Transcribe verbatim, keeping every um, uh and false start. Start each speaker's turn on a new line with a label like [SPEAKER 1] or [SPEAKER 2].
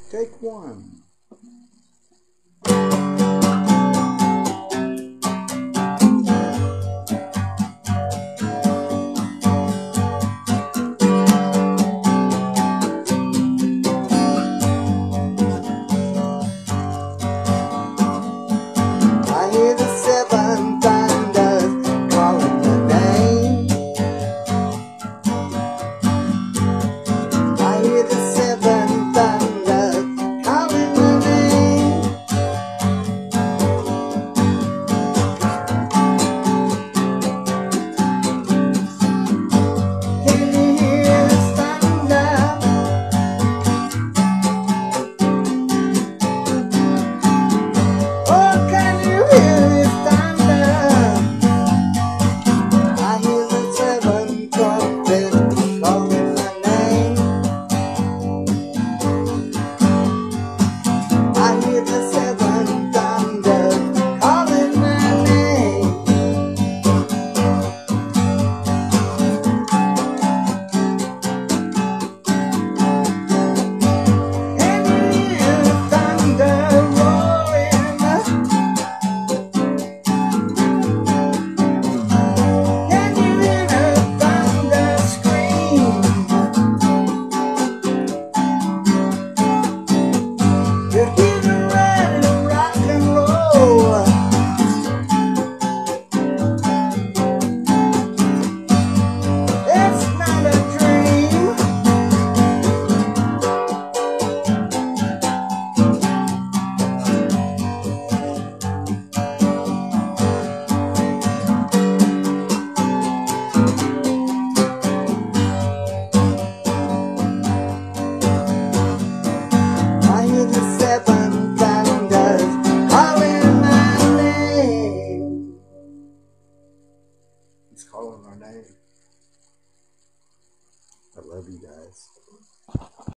[SPEAKER 1] Take one.
[SPEAKER 2] I hear the seven thunders calling my name. I hear the seven thunders calling my name. Can you hear the thunder? Oh, can you hear this thunder? I hear the seven trumpets calling my name. I hear the seven thunders calling my name. Can you hear the thunder roaring? Can you hear the thunder scream? You're getting ready to rock and roll. It's not a dream. I hear the seven thunders calling my name.
[SPEAKER 1] He's calling our name. I love you guys.